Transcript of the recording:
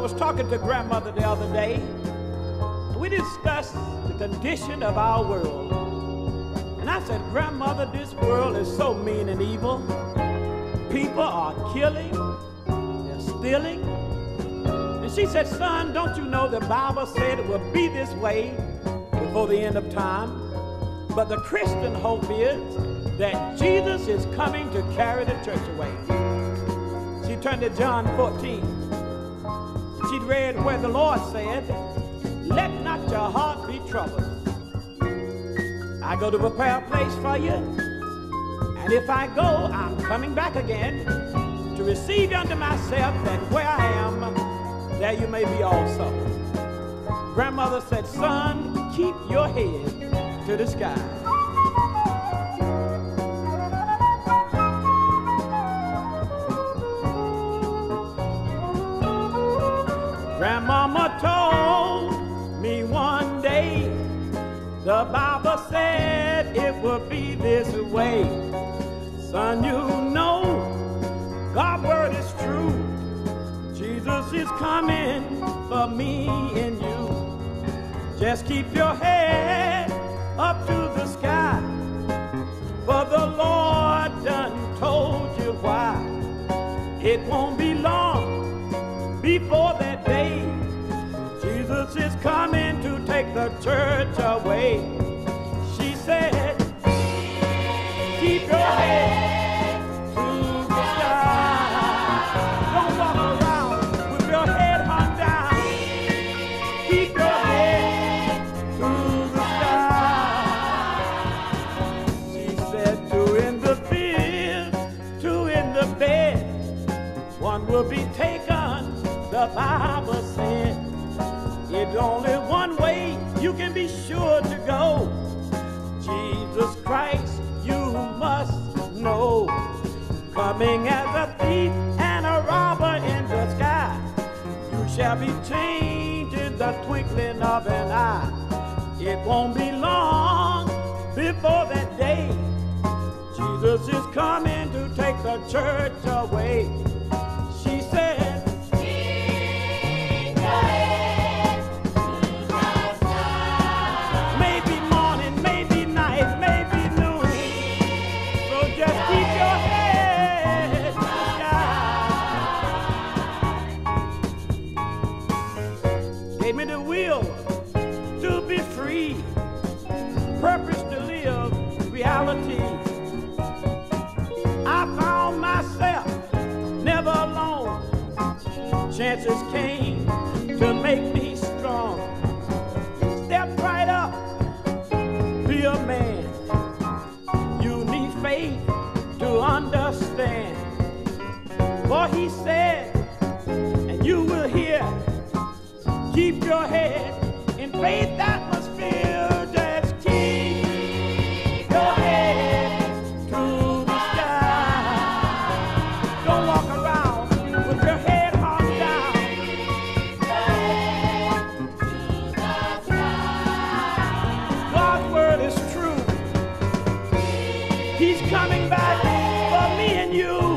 was talking to grandmother the other day, and we discussed the condition of our world. And I said, Grandmother, this world is so mean and evil. People are killing, they're stealing. And she said, son, don't you know the Bible said it will be this way before the end of time? But the Christian hope is that Jesus is coming to carry the church away. She turned to John 14. She'd read where the Lord said, let not your heart be troubled. I go to prepare a place for you, and if I go, I'm coming back again to receive you unto myself, that where I am, there you may be also. Grandmother said, son, keep your head to the sky. Grandmama told me one day, the Bible said it would be this way. Son, you know God's word is true. Jesus is coming for me and you. Just keep your head up to the sky, for the Lord done told you why. It won't be long before that day. Jesus is coming to take the church away. She said, keep your head to the sky. Don't walk around with your head hung down. Keep your head to the sky. She said, two in the field, two in the bed, one will be taken, the Bible said. It's only one way you can be sure to go. Jesus Christ, you must know. Coming as a thief and a robber in the sky. You shall be changed in the twinkling of an eye. It won't be long before that day. Jesus is coming to take the church away. She said, gave me the will to be free, purpose to live reality. I found myself never alone. Chances came to make me strong. Step right up, be a man. You need faith to understand. For he said, and you will hear, keep your head in faith atmosphere. Just keep your head to the sky. Don't walk around with your head hung down. God's word is true. He's coming back for me and you.